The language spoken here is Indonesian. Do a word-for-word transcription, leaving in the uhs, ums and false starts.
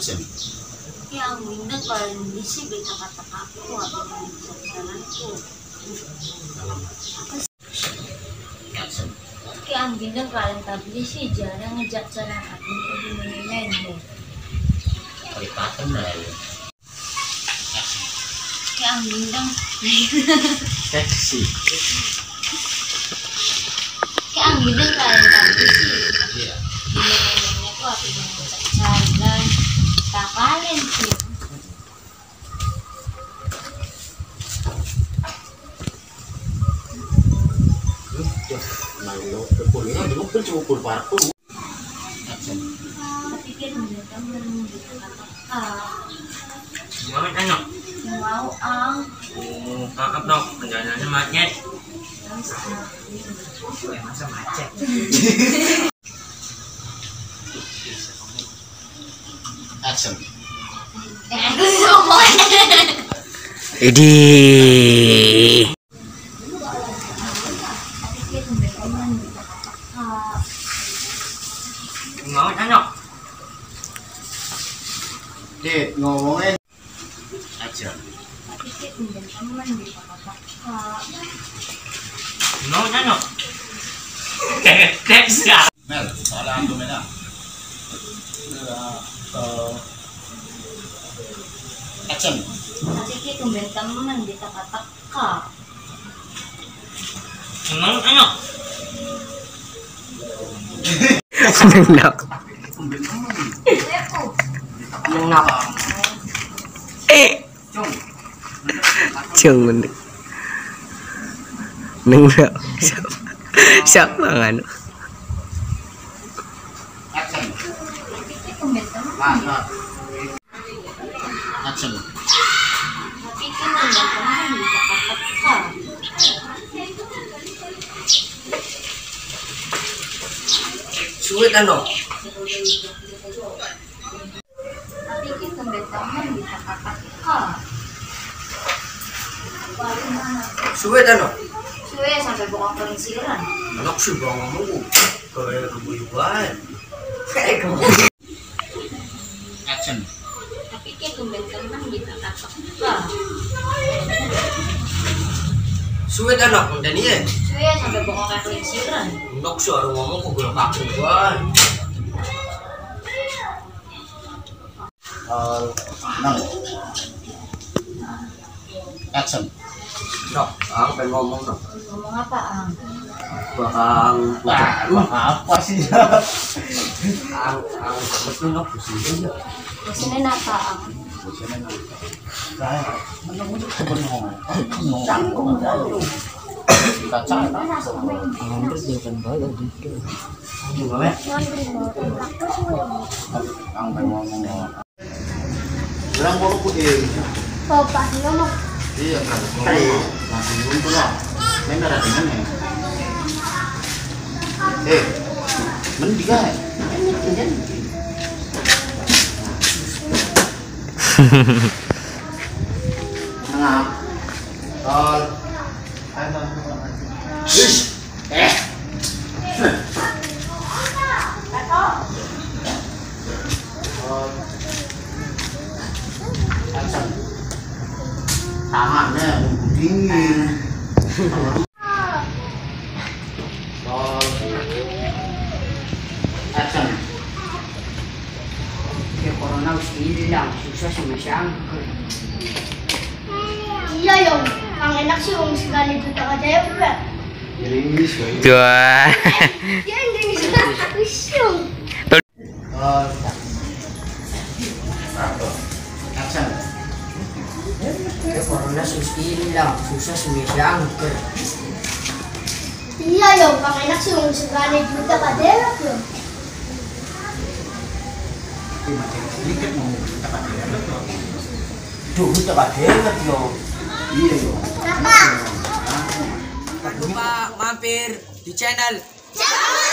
Action. Kaya ang window para hindi siya kata-kata ko habang nagsasalan ko. Action. Kaya ang window para tabli siya jarang ngejak sa lang ating pag-imunilan mo. Kalipatan na yun. Action. Kaya ang window Sexy. kaya ang window para tabli siya. Yeah. Inilan ko ating nagsasalan. Takalin siya. Malo, pulnya dulu pun cuma pul parku. Action. Napikir mo dito mo dito kata-kata. Bakit ano? Wow ang Oh, kakap dong, perjalanannya macet. masa macet. Action. Eh, aku semua. Idi. Mau ano? Dit, ngomongin. Action. Napikir mo dito teman di kata-kata. Mau ano? Kayak siya. Mel, soalnya aku mena. Action. Napikir mo dito teman di kata-kata. Mau ano? Nengnak. Nengnak. Eh. Cung bener. Nengnak. Siapa? Siapa nganu? Action. Napikir mo dito teman. Nah, nah. Action. Napikir mo dito teman di kata-kata. Sulit ano? Napikir mo dito teman di kata-kata. Sulit ano? Suwe sampai buka pensiran. Anak sih bang ngomong. Kayak kebuyuan. Action. Napikir mo dito teman di kata-kata. Sulit anak, udah nih ya. Suwe sampai buka pensiran. Anak sih orang ngomong kok gue pakai buan. Uh, enam. Action. Dok, aku pengen ngomong dok. Ngomong apa, Ang? Bakang Wah, apa sih? ang ang betul dok di sini aja. Bosenin apa, Ang? Saya menunggu kebenaran. Canggung dulu. Kita cari. Hampir dia kan balik gitu. Gimana? Ang pengen ngomong. Bilang mau putih. Bapak ngomong. Iya, kan. Langsung dulu lah. Main ada dengan ya. Eh, mending kan? Tengah. Tol. Ish. Eh. Tol. Action. Tangannya dingin. Tol. Action. Che corona hilang, susah sama sangkut. Iya yung, ang enak sih yung sekali itu tak ada ya udah. Gerimis. Dua. Ya ini bisa usung. Tol. Satu. Action. Che corona hilang, susah sama sangkut. Iya yung, ang enak sih yung sekali itu tak ada ya yung. Sedikit mau kita pakai betul. Duh, kita pakai betul. Iya yo. Kakak. Jangan lupa mampir di channel Jangan